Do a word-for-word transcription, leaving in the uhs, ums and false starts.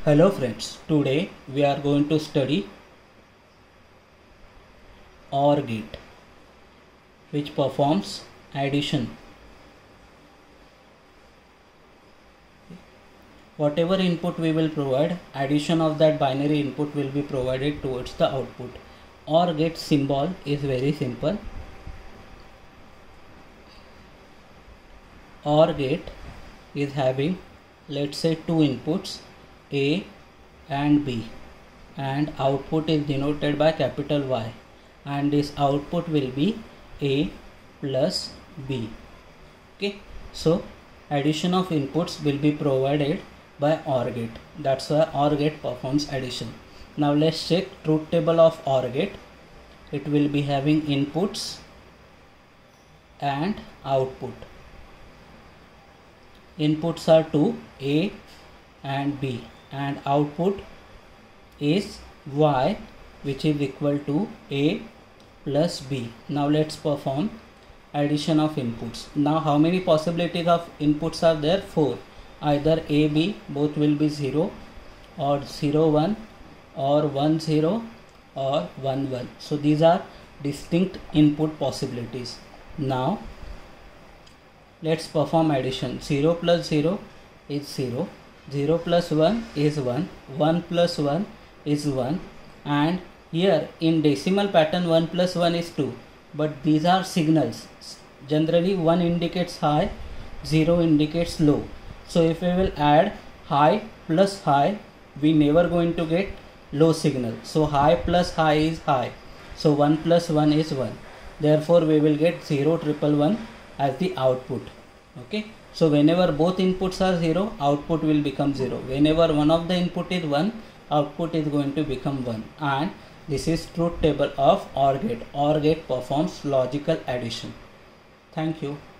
Hello friends, today we are going to study OR gate which performs addition. Whatever input we will provide, addition of that binary input will be provided towards the output. OR gate symbol is very simple. OR gate is having, let's say, two inputs A and B, and output is denoted by capital Y, and this output will be A plus B. Okay, so addition of inputs will be provided by OR gate. That's why OR gate performs addition. Now let's check truth table of OR gate. It will be having inputs and output. Inputs are two, A and B, and output is Y, which is equal to A plus B. Now let's perform addition of inputs. Now how many possibilities of inputs are there? Four. Either A, B, both will be zero, or zero, one, or one, zero, or one, one. So these are distinct input possibilities. Now let's perform addition. zero plus zero is zero, zero plus one is one, one plus one is one, and here in decimal pattern one plus one is two, but these are signals. Generally one indicates high, zero indicates low. So if we will add high plus high, we never going to get low signal. So high plus high is high, so one plus one is one. Therefore we will get zero, triple one as the output. Okay, so whenever both inputs are zero, output will become zero. Whenever one of the input is one, output is going to become one. And this is truth table of OR gate. OR gate performs logical addition. Thank you.